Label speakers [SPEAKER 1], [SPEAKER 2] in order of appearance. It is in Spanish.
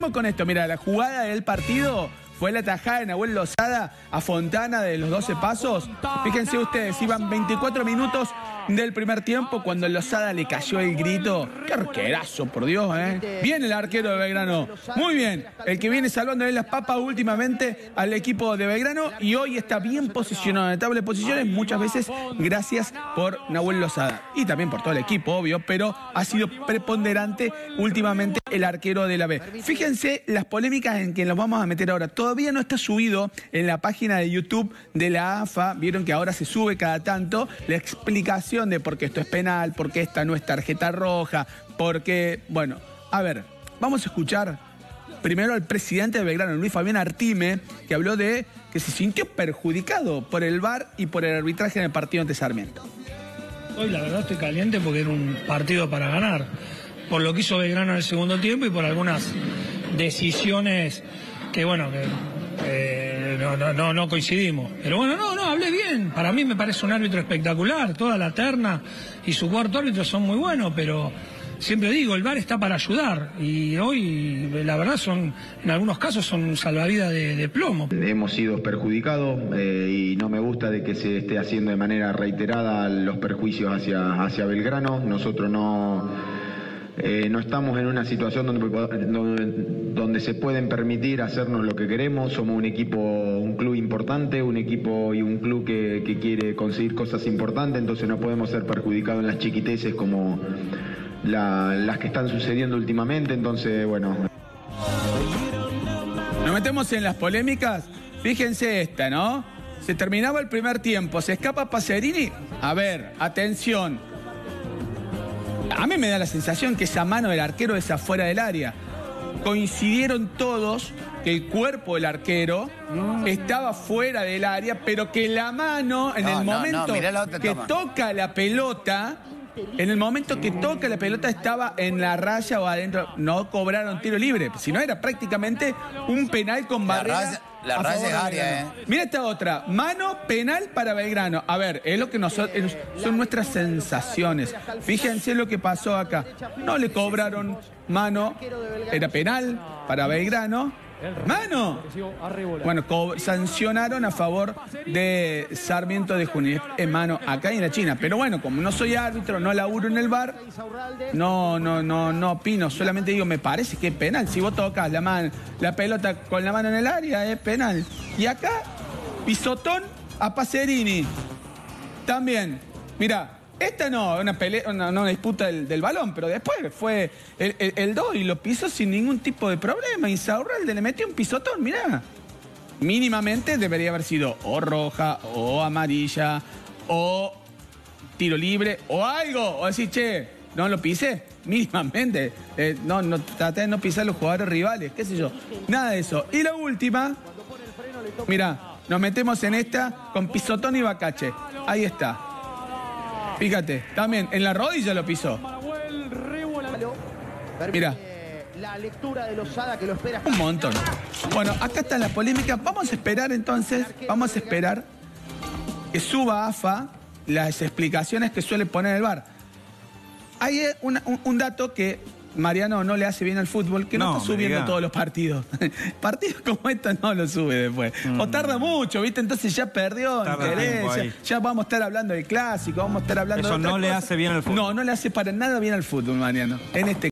[SPEAKER 1] Vamos con esto, mira, la jugada del partido fue la tajada de Nahuel Lozada a Fontana de los 12 pasos. Fíjense ustedes, iban 24 minutos del primer tiempo cuando Lozada le cayó el grito. ¡Qué arquerazo, por Dios! Bien el arquero de Belgrano. Muy bien. El que viene salvándole las papas últimamente al equipo de Belgrano y hoy está bien posicionado en la tabla de posiciones, muchas veces gracias por Nahuel Lozada. Y también por todo el equipo, obvio, pero ha sido preponderante últimamente el arquero de la B. Fíjense las polémicas en que nos vamos a meter ahora. Todavía no está subido en la página de YouTube de la AFA. Vieron que ahora se sube cada tanto la explicación de por qué esto es penal, por qué esta no es tarjeta roja, por qué... Bueno, a ver, vamos a escuchar primero al presidente de Belgrano, Luis Fabián Artime, que habló de que se sintió perjudicado por el VAR y por el arbitraje en el partido ante Sarmiento.
[SPEAKER 2] Hoy la verdad estoy caliente porque era un partido para ganar, por lo que hizo Belgrano en el segundo tiempo y por algunas decisiones que bueno, no coincidimos. Pero bueno, no, hablé bien. Para mí me parece un árbitro espectacular. Toda la terna y su cuarto árbitro son muy buenos, pero siempre digo, el VAR está para ayudar. Y hoy, la verdad, en algunos casos son salvavidas de plomo.
[SPEAKER 3] Hemos sido perjudicados y no me gusta de que se esté haciendo de manera reiterada los perjuicios hacia Belgrano. Nosotros no estamos en una situación donde se pueden permitir hacernos lo que queremos. Somos un equipo, un club importante, un equipo y un club que quiere conseguir cosas importantes, entonces no podemos ser perjudicados en las chiquiteces como las que están sucediendo últimamente. Entonces, bueno.
[SPEAKER 1] Nos metemos en las polémicas. Fíjense esta, ¿no? Se terminaba el primer tiempo, se escapa Pacerini. A ver, atención. A mí me da la sensación que esa mano del arquero es afuera del área. Coincidieron todos que el cuerpo del arquero estaba fuera del área, pero que la mano, en el momento que toca la pelota, estaba en la raya o adentro. No cobraron tiro libre, si no era prácticamente un penal con barrera.
[SPEAKER 4] La raya es área,
[SPEAKER 1] Mira esta otra, mano penal para Belgrano. A ver, es lo que nosotros, son nuestras sensaciones. Fíjense lo que pasó acá. No le cobraron mano, era penal para Belgrano. ¡Mano! Bueno, sancionaron a favor de Sarmiento de Junín. Es mano acá y en la China. Pero bueno, como no soy árbitro, no laburo en el VAR, no opino. Solamente digo, me parece que es penal. Si vos tocas la pelota con la mano en el área, es penal. Y acá, pisotón a Pacerini. También, mirá. Esta no, una disputa del balón, pero después fue el 2 y lo pisó sin ningún tipo de problema. Insaurralde le metió un pisotón, mirá. Mínimamente debería haber sido o roja, o amarilla, o tiro libre, o algo. O decir, che, no lo pisé, mínimamente. Traté de no pisar los jugadores rivales, qué sé yo. Nada de eso. Y la última, mirá, nos metemos en esta con pisotón y bacache. Ahí está. Fíjate, también en la rodilla lo pisó. Mira.
[SPEAKER 5] La lectura de Lozada que lo espera.
[SPEAKER 1] Un montón. Bueno, acá está la polémica. Vamos a esperar entonces, que suba AFA las explicaciones que suele poner el VAR. Hay un dato que Mariano no le hace bien al fútbol, que no está subiendo todos los partidos. Partidos como estos no lo sube después. O tarda mucho, ¿viste? Entonces ya perdió interés. Ya vamos a estar hablando del clásico, vamos a estar hablando de
[SPEAKER 6] Eso no le hace bien al fútbol.
[SPEAKER 1] No le hace para nada bien al fútbol, Mariano. En este